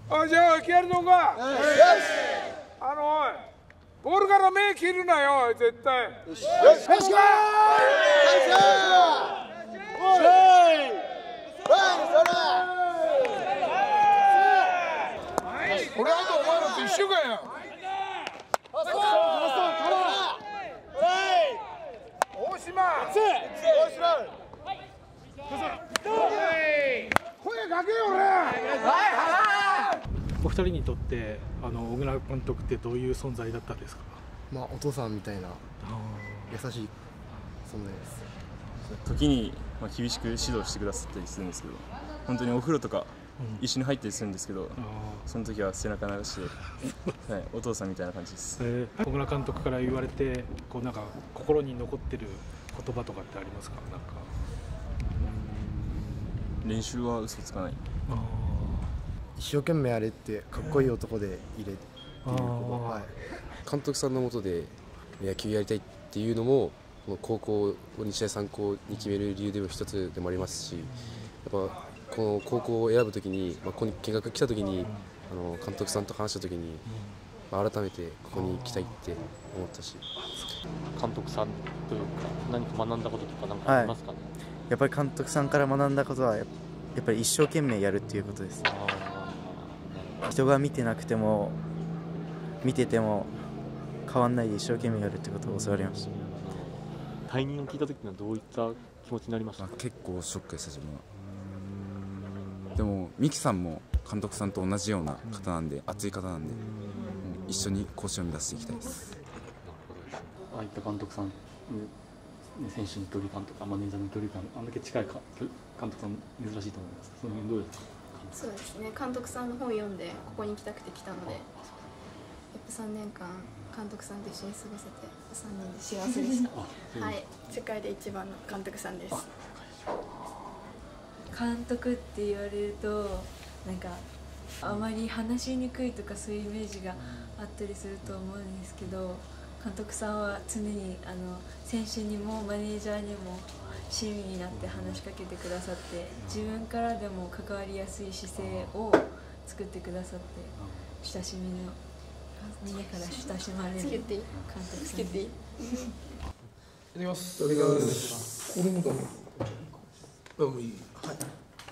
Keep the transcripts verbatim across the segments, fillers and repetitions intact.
あ、じゃあいけるのか。あのおい、ボールから目切るなよ絶対。よしよし。よし。俺はとお前らと一緒かよ。大島。声かけよ俺。 お二人にとってあの小倉監督ってどういう存在だったんですか？ まあお父さんみたいな優しい存在です。 時にまあ厳しく指導してくださったりするんですけど、本当にお風呂とか一緒に入ったりするんですけど、うん、その時は背中流して、はい、お父さんみたいな感じです。 えー、小倉監督から言われてこうなんか心に残ってる言葉とかってありますか？なんか練習は嘘つかない。 一生懸命やれってかっこいい男でいれっていうこと、はい、 監督さんの下で野球やりたいっていうのもこの高校を日大三高に決める理由でも一つでもありますし、やっぱこの高校を選ぶときに、まあ、ここに見学来たときにあの監督さんと話したときに、まあ、改めてここに来たいって思ったし。 監督さんというか何か学んだこととか何かありますかね？ はい、やっぱり監督さんから学んだことはやっぱり一生懸命やるっていうことです。人が見てなくても見てても変わんないで一生懸命やるってことを教わりました。 退任を聞いた時にはどういった気持ちになりましたか？ 結構ショックでした自分は。でも三木さんも監督さんと同じような方なんで、熱い方なんで、一緒に甲子園を目指していきたいです。 ああいった監督さん、選手の距離感とかマネージャーの距離感、あんだけ近いか監督さん珍しいと思います。その辺どうですか？ そうですね、監督さんの本を読んでここに来たくて来たので、やっぱさんねんかん監督さんと一緒に過ごせてさんにんで幸せでした。はい、世界で一番の監督さんです。 監督って言われるとなんかあまり話しにくいとかそういうイメージがあったりすると思うんですけど、監督さんは常にあの選手にもマネージャーにも親身になって話しかけてくださって、自分からでも関わりやすい姿勢を作ってくださって、親しみのみんなから親しまれる監督さんです。いただきます。いただきます。これもだめ。あ、もういい。はい。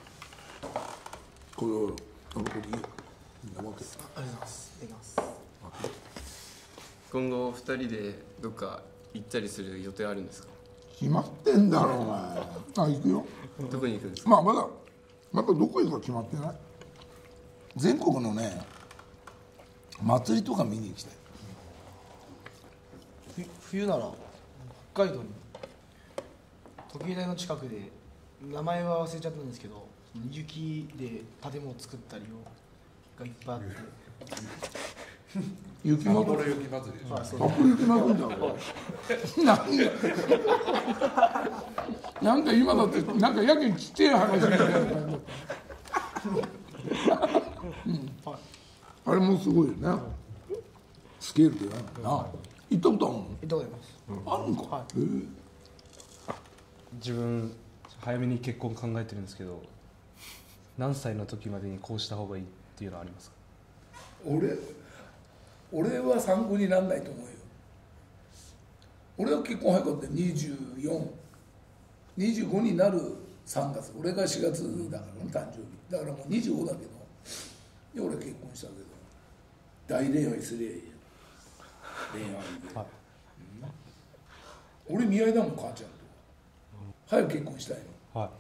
これをあのこれいい。ありがとうございます。いただきます。 今後ふたりでどっか行ったりする予定あるんですか？ 決まってんだろお前。あ、行くよ。 どこに行くんですか？ まあまだまだどこ行くか決まってない。全国のね祭りとか見に行きたい。 冬なら北海道に時計台の近くで名前は忘れちゃったんですけど、雪で建物を作ったりをがいっぱいあって。 雪まつり。雪まつり。あ、そう。雪まつりだろ。なんか今だってなんかやけにちっちゃい話みたいな。あれもすごいよね。スケールでやるな。行ったことあるの？ 行ったことあります。 あるんか。はい、 自分早めに結婚考えてるんですけど、何歳の時までにこうした方がいいっていうのはありますか？ 俺俺は参考にならないと思うよ。俺は結婚早かったにじゅうよん、にじゅうごになるさんがつ、俺がしがつだからね、誕生日だからもうにじゅうごだけど、で俺結婚したけど大恋愛すりゃいいよ。恋愛で、はい、うん、俺見合いだもん母ちゃんと。早く結婚したいの。はい。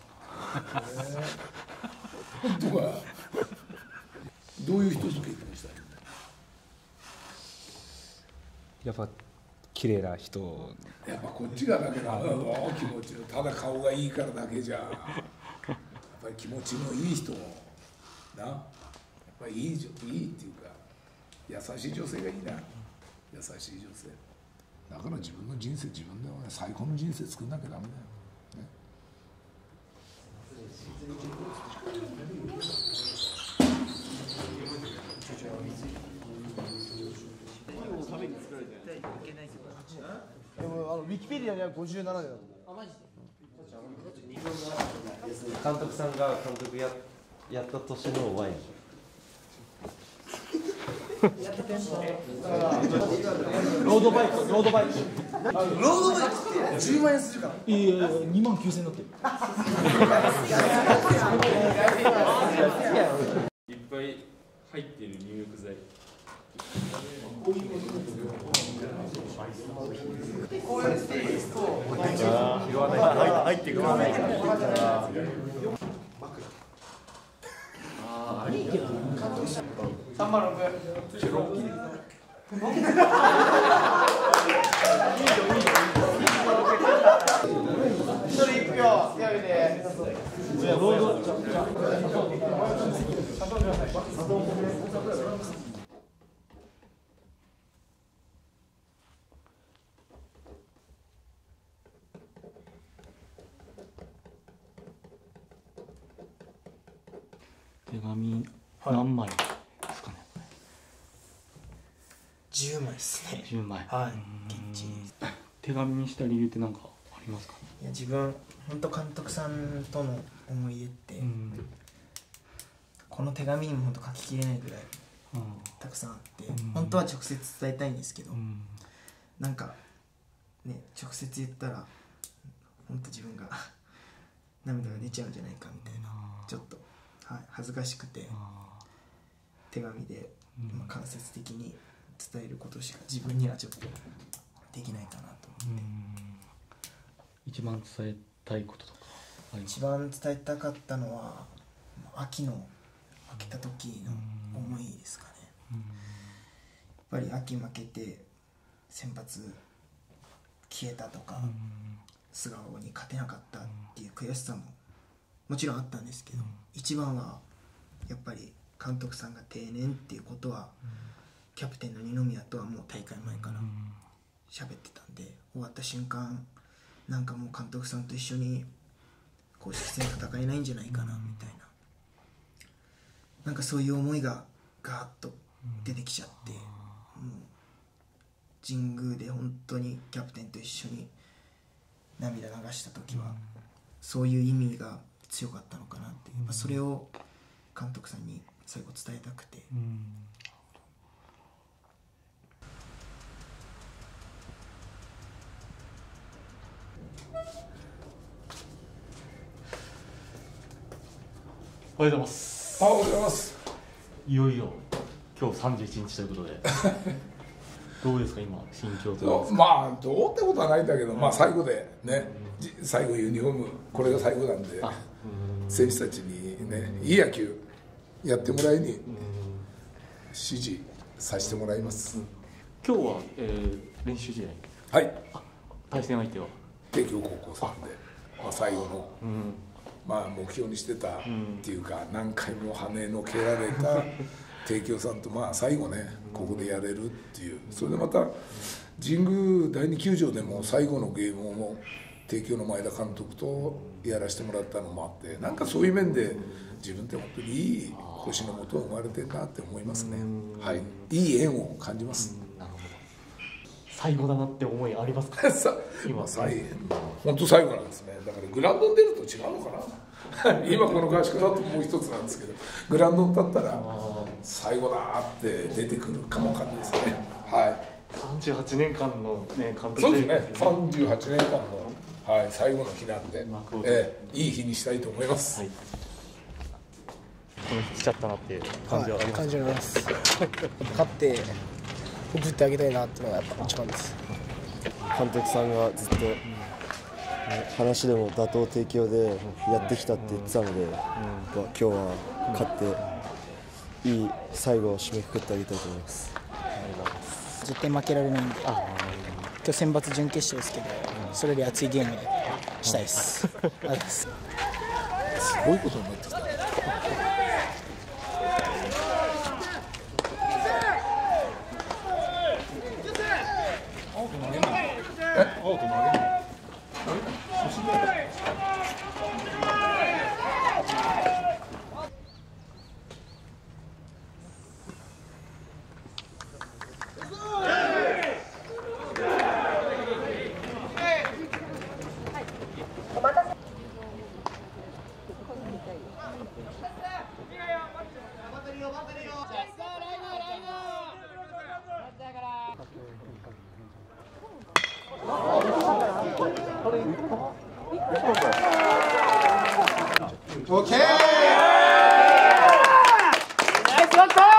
えー、本当か。どういう人と結婚したいの？ やっぱ綺麗な人。 やっぱこっちがだけだ。気持ちのただ顔がいいからだけじゃ。やっぱり気持ちのいい人な。やっぱりいいいいっていうか優しい女性がいいな。優しい女性。だから自分の人生自分ではね、最高の人生作んなきゃダメだよ。ね。 でもあのウィキペディアにはごじゅうななねんだと思う。 監督さんが監督ややった年のワイン。 ロードバイク、ロードバイク。 ロードバイクってじゅうまん円するから。 いやいや、にまんきゅうせん円になってる。 いっぱい入ってる入浴剤。 こういうステージと入ってくる。ああ、いいけど。三万六。チェロキ。いいよいいよ。一人一票手挙げて。 手紙何枚ですかね。 じゅうまいですね。 じゅうまい。 はい。きっちり。 手紙にした理由って何かありますか。 いや、自分本当監督さんとの思い出って、うん、この手紙にも本当書ききれないぐらいたくさんあって、うん、本当は直接伝えたいんですけど、うん、なんかね、直接言ったら本当自分が涙が出ちゃうんじゃないかみたいな、ちょっと、はい、恥ずかしくて手紙で、まあ、間接的に伝えることしか自分にはちょっとできないかなと思って、うん、 一番伝えたいこととかありますか。 一番伝えたかったのは秋の負けた時の思いですかね、うん、やっぱり秋負けて先発消えたとか、うん、菅生に勝てなかったっていう悔しさももちろんあったんですけど、うん、一番はやっぱり監督さんが定年っていうことは、うん、キャプテンの二宮とはもう大会前から喋ってたんで、終わった瞬間なんかもう監督さんと一緒に公式戦戦えないんじゃないかなみたいな、なんかそういう思いがガーッと出てきちゃって、もう神宮で本当にキャプテンと一緒に涙流した時はそういう意味が強かったのかなって、まあ、それを監督さんに最後伝えたくて、うん、 おはようございます。 おはようございます。 いよいよ今日さんじゅういちにちということでどうですか今心境というか。 まあどうってことはないんだけど、まあ最後でね、最後ユニフォームこれが最後なんで、選手たちにねいい野球やってもらいに指示させてもらいます。 今日は、えー、練習試合。はい。 対戦相手は帝京高校さんで、まあ、最後の、うん、まあ目標にしてたっていうか、何回も跳ねのけられた帝京さんと、まあ最後ねここでやれるっていう、それでまた神宮だいに球場でも最後のゲームを帝京の前田監督とやらせてもらったのもあって、なんかそういう面で自分って本当にいい星のもとを生まれてるなって思いますね。はい、いい縁を感じます。 なるほど。最後だなって思いありますか。 今最本当最後なんですね。だからグラウンドに出ると違うのかな今この合宿だともう一つなんですけど、グラウンドに立ったら最後だって出てくるかもわかんないですね。はい。 さんじゅうはちねんかんのね監督そうですね。さんじゅうはちねんかんの、はい、最後の日なんで、えー、いい日にしたいと思います。はい、 この日来ちゃったなっていう感じはありますか。 感じあります。勝って送ってあげたいなっていうのがやっぱ一番です。 監督さんがずっと話でも打倒帝京でやってきたって言ってたので、うん、今日は勝っていい最後を締めくくってあげたいと思います。 絶対負けられないんで、今日選抜準決勝ですけど、それより熱いゲームにしたいです。すごいことになってきた。え、アウト投げない。 オッケー。 ナイスバッター。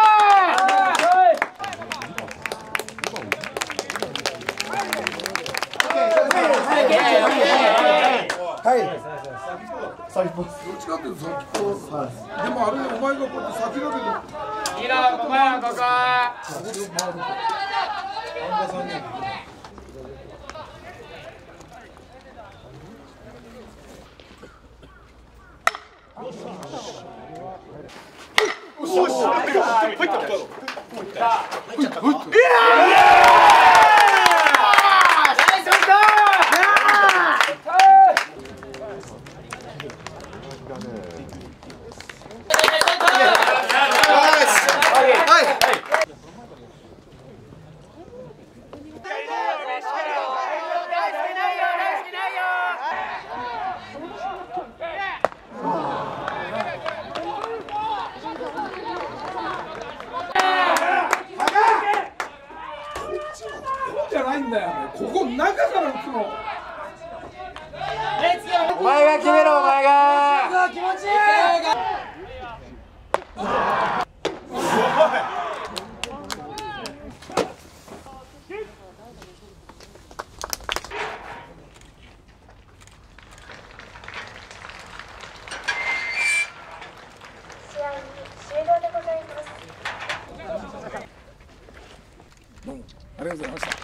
はい。先っぽ。どっちかっていうと先っぽ。はい。でもあれお前がこうやって先だけど。 いいな、ここや、ここ。 おし。入った。入った。 じゃないんだよ。ここ中から打つの。 お前が決めろ、お前が。気持ちいい。 どうもありがとうございました。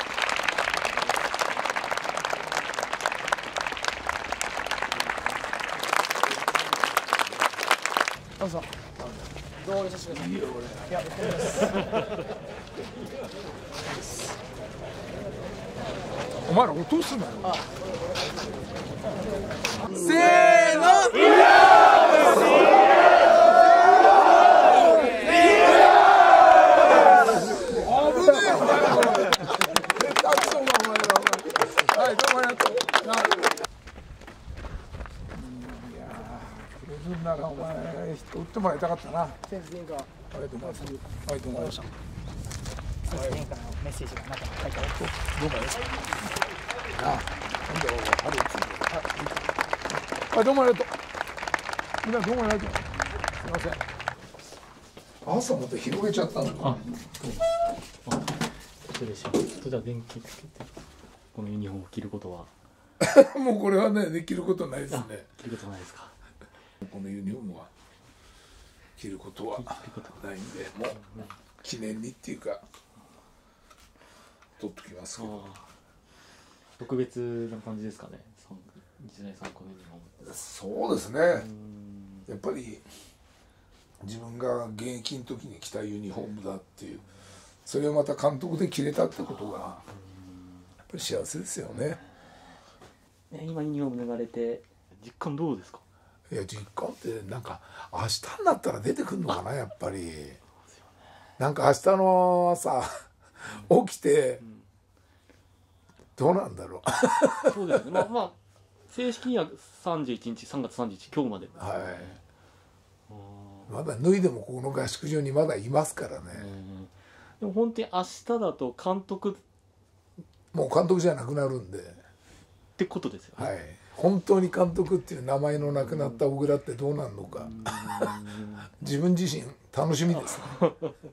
どうぞ。どうさせてください。いいよ、これ。いや、これです。 お前ら落とすなよ。 せーの。 はい、どうもありがとう。いやー、プレゼンならお前、人打ってもらいたかったな。 先生が。 ありがとうございます。ありがとうございました。 先生からのメッセージが中に書いてある。 どうもありがとう。なあ、今度春打つんで。はい、どうもありがとう。みんなどうもありがとう。すみません。朝また広げちゃったのか。 失礼します。じゃあ電気つけてこのユニフォームを着ることはもうこれはね、できることないですね。 着ることないですか。 このユニフォームは着ることはないんで、もう記念にっていうか取っときますけど。 特別な感じですかね。日大三高のユニフォーム。 そうですね。やっぱり自分が現役の時に着たユニフォームだっていう。それをまた監督で着れたってことがやっぱり幸せですよね。 今ユニフォーム脱がれて実感どうですか。 いや実感ってなんか明日になったら出てくるのかなやっぱり。なんか明日の朝起きてどうなんだろう。そうですね。まあまあ正式にはさんじゅういちにちさんがつさんじゅういち今日まで。 はい。まだ脱いでもこの合宿場にまだいますからね。 でも本当に明日だと監督もう監督じゃなくなるんでってことですよね。 はい、本当に監督っていう名前のなくなった小倉ってどうなるのか自分自身楽しみですね。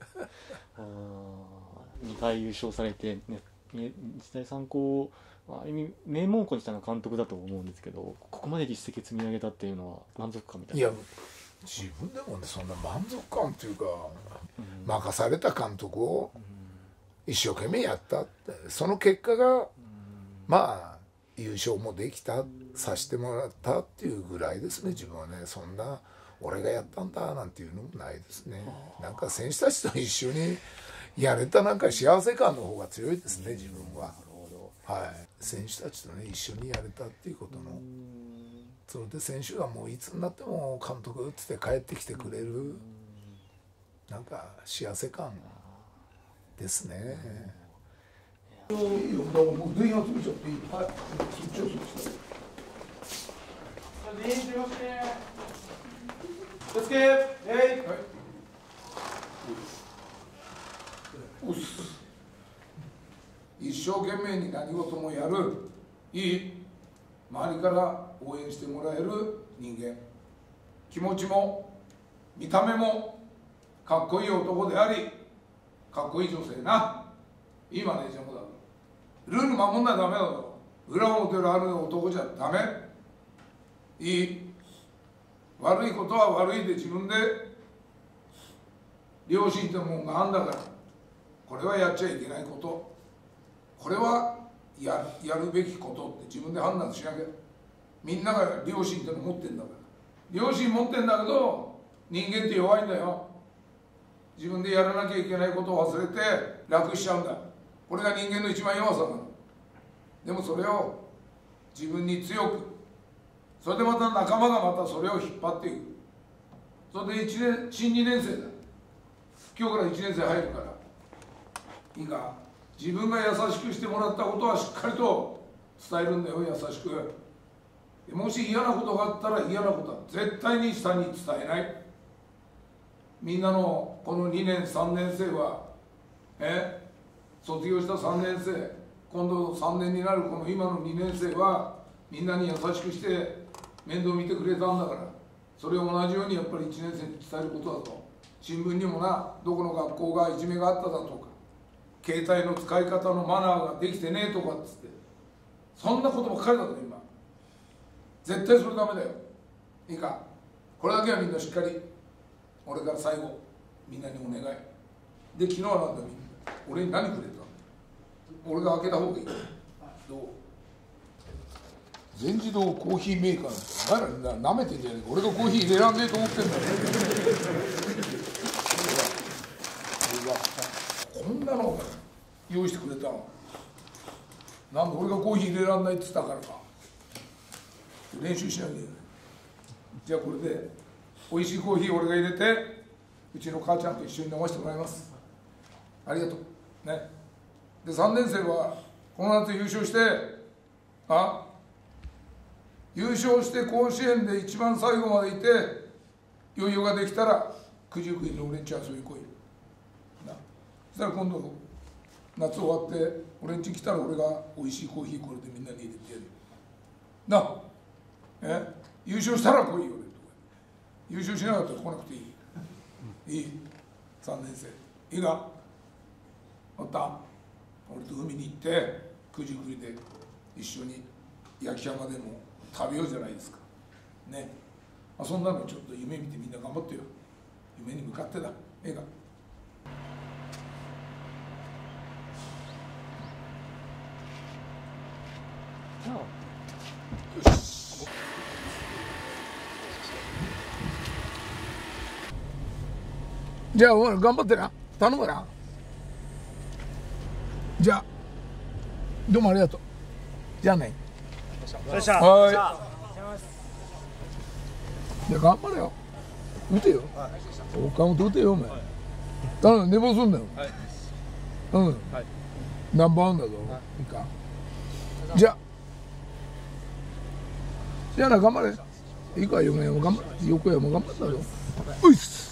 にかい優勝されて、ね、日大三高ある意味名門校にしたのは監督だと思うんですけど、ここまで実績積み上げたっていうのは満足感みたいな。 いや自分でもねそんな満足感っていうか、うん、任された監督を一生懸命やったってその結果が、うん、まあ優勝もできたさせてもらったっていうぐらいですね。自分はねそんな俺がやったんだなんていうのもないですね。なんか選手たちと一緒にやれたなんか幸せ感の方が強いですね自分は。はい、選手たちとね一緒にやれたっていうことのそれで選手がもういつになっても監督って帰ってきてくれるなんか幸せ感ですね。いいよ、だからもう全員集めちゃっていい。はい、そっちをそっちだ。全員出ますね。気をつけ。はい。うっす。一生懸命に何事もやる。いい。 周りから応援してもらえる人間、気持ちも見た目もかっこいい男でありかっこいい女性な、いいマネージャーもだ。ルール守んないとダメだぞ。裏表のある男じゃダメ。いい、悪いことは悪いで自分で良心ってもんがあんだから、これはやっちゃいけないこと、これは や, やるべきことって自分で判断しなきゃ。みんなが良心っての持ってんだから。良心持ってんだけど人間って弱いんだよ。自分でやらなきゃいけないことを忘れて楽しちゃうんだ。これが人間の一番弱さなの。でもそれを自分に強く、それでまた仲間がまたそれを引っ張っていく。それでいちねん新にねん生だ。今日からいちねん生入るからいいか、自分が優しくしてもらったことはしっかりと伝えるんだよ、優しく。もし嫌なことがあったら嫌なことは絶対に下に伝えない。みんなのこのにねんさんねん生はえ卒業したさんねん生、今度さんねんになるこの今のにねん生はみんなに優しくして面倒見てくれたんだから、それを同じようにやっぱりいちねん生に伝えることだと。新聞にもな、どこの学校がいじめがあっただとか、携帯の使い方のマナーができてねえとかっつって、そんなことばっかりだと今。絶対それダメだよ。いいか、これだけはみんなしっかり、俺から最後みんなにお願いで。昨日はなんだ、みんな俺に何くれたの。俺が開けた方がいい。どう全自動コーヒーメーカーなんてお前らなめてんじゃねえか。俺がコーヒー入れらんねえと思ってんだよ。こんなの用意してくれたの。なんで俺がコーヒー入れらんないって言ったからか。練習しなきゃいけない。じゃあこれで美味しいコーヒー俺が入れてうちの母ちゃんと一緒に飲ませてもらいます。ありがとうね。でさんねん生はこの夏優勝して、あ優勝して甲子園で一番最後までいて余裕ができたら九十九里の俺んち遊び来いな。そしたら今度夏終わって俺んち来たら俺が美味しいコーヒーこれでみんなに入れてやるな。え優勝したら来いよ俺とか、優勝しなかったら来なくていい。いいさんねん生いいか、また俺と海に行って九十九里で一緒に焼き山でも食べようじゃないですかね。まあ、そんなのちょっと夢見てみんな頑張ってよ。夢に向かってだ。ええか。よし。じゃあお前頑張ってな、頼むな。じゃあどうもありがとう。じゃあね。はい。じゃあ頑張れよ。打てよ。岡本打てよお前。頼む、寝坊すんだよ。うん。ナンバーワンだぞ。いいか。じゃあ。じゃあな、頑張れ。いいか、横山頑張れ。横山頑張ったよ。ういっす。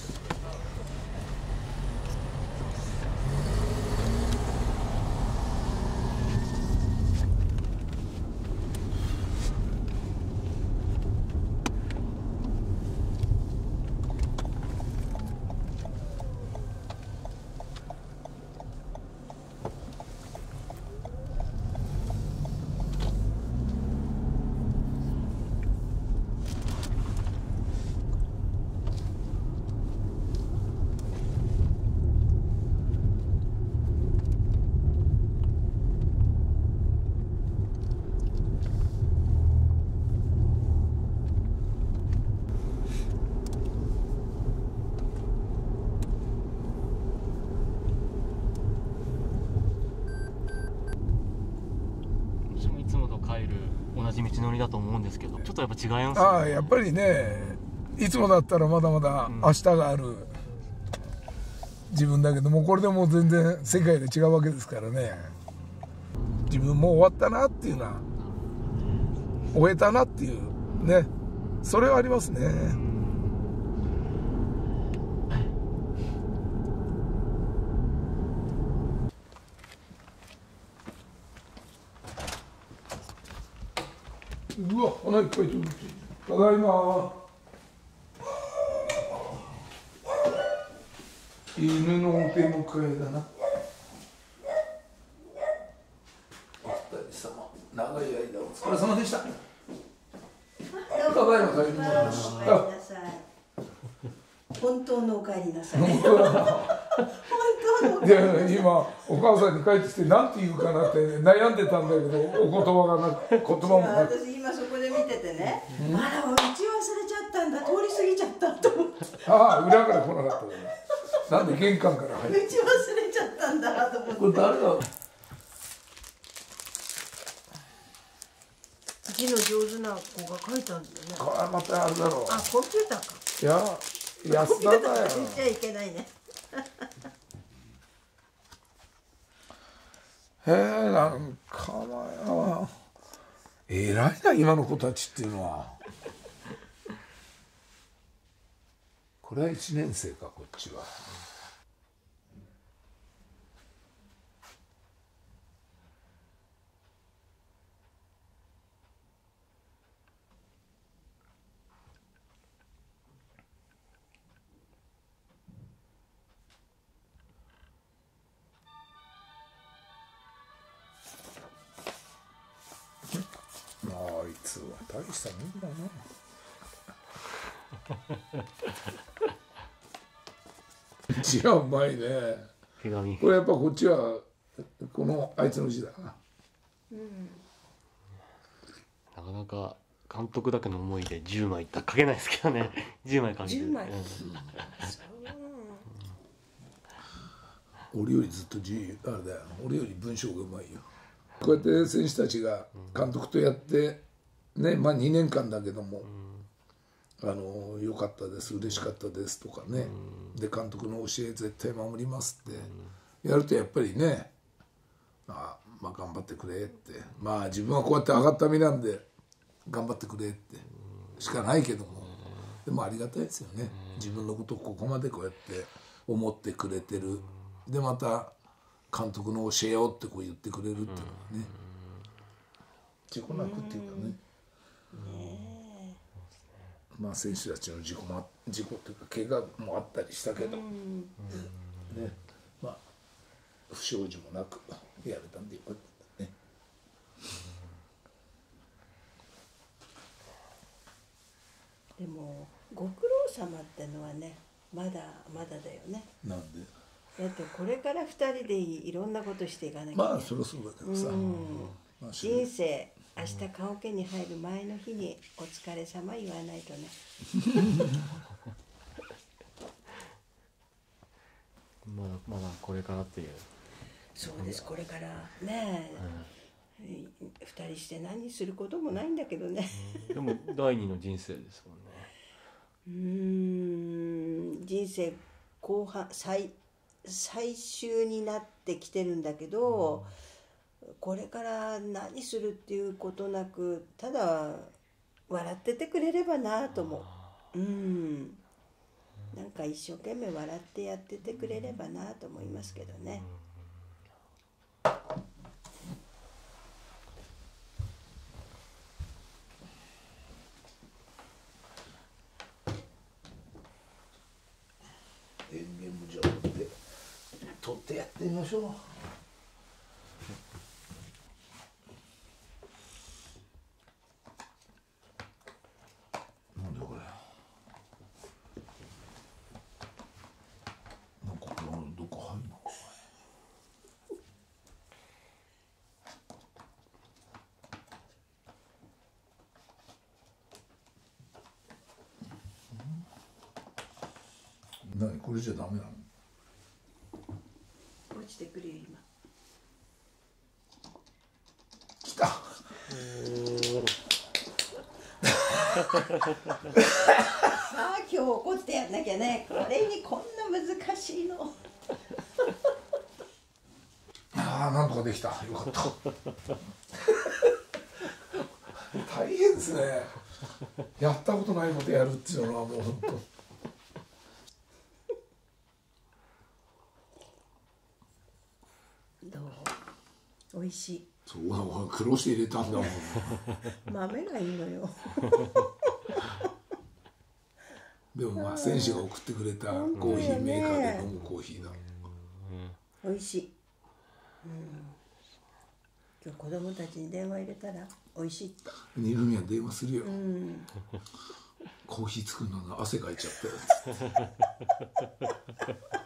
同じ道のりだと思うんですけど、ちょっとやっぱ違いますね。 ああ、やっぱりね、いつもだったらまだまだ明日がある自分だけども、これでもう全然世界が違うわけですからね。自分もう終わったなっていうのは、終えたなっていうね、それはありますね。 うわ、花いっぱい取る。ただいま。犬のお手迎えだな。お二人様、長い間お疲れ様でした。ただいま帰りました。 本当のお帰りなさい。 本当だな。本当の。で、今お母さんに帰ってきてなんて言うかなって悩んでたんだけど、お言葉がなく、言葉もなく。 私今そこで見ててね、あら打ち忘れちゃったんだ、通り過ぎちゃったと思って。 ああ、裏から来なかったね。なんで玄関から入って。 打ち忘れちゃったんだと思って。 これ誰だ。 字の上手な子が書いたんだよね。 これまたあれだろう。 あ、コンピューターか。 いや。安田だよ。 言っちゃいけないね。 へえ、なんかな。偉いな、今の子たちっていうのは。これはいちねん生か、こっちは。あいつは大したもんだな。字はうまいね。 手紙。 これやっぱこっちはこのあいつの字だな。 うん、なかなか監督だけの思いでじゅうまいいったら書けないですけどね。じゅうまい書ける。じゅうまい。 俺よりずっと字あれだよ。俺より文章がうまいよ。こうやって選手たちが監督とやってね、まあにねんかんだけども、あの良かったです、嬉しかったですとかね、で監督の教え絶対守りますってやるとやっぱりね、あまあ頑張ってくれって、まあ自分はこうやって上がった身なんで頑張ってくれってしかないけども、でもありがたいですよね。自分のことをここまでこうやって思ってくれてる。でまた監督の教えをってこう言ってくれるっていうのはね、自己なくっていうかね、まあ選手たちの事故も事故というか怪我もあったりしたけど、ね、まあ不祥事もなくやれたんでよかったね。 でもご苦労様ってのはね、まだまだだよね。 なんで？ だってこれからふたりでいろんなことしていかなきゃいけない。 まあそりゃそうだけどさ、うんまあ、人生明日棺桶に入る前の日にお疲れ様言わないとね。 まだまだこれからっていう。 そうです、これからね、うん、ふたりして何することもないんだけどね。 でも第二の人生ですもんね。うーん、人生後半最最終になってきてるんだけど、うん、これから何するっていうことなくただ笑っててくれればなと思う。うん、なんか一生懸命笑ってやっててくれればなと思いますけどね。 演芸部長で取ってやってみましょう。なんでこれ。なんかこれどこ入るの？何これじゃダメなの？ 落ちてくるよ今。 来た。 さあ今日怒ってやんなきゃね。これにこんな難しいの。 ああなんとかできた。よかった。大変ですね。やったことないことやるっていうのはもう本当。 どう？美味しい。 そうなの、苦労して入れたんだもん豆がいいのよでもまあ選手が送ってくれたコーヒーメーカーで飲むコーヒーだ、 美味しい、うん、今日子供たちに電話入れたら美味しいって二宮電話するよ、 うん、 コーヒー作るのが汗かいちゃったよ